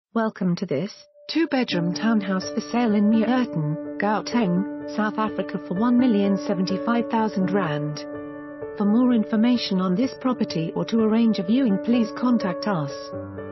Welcome to this two-bedroom townhouse for sale in Meyerton, Gauteng, South Africa for R1,075,000. For more information on this property or to arrange a viewing, please contact us.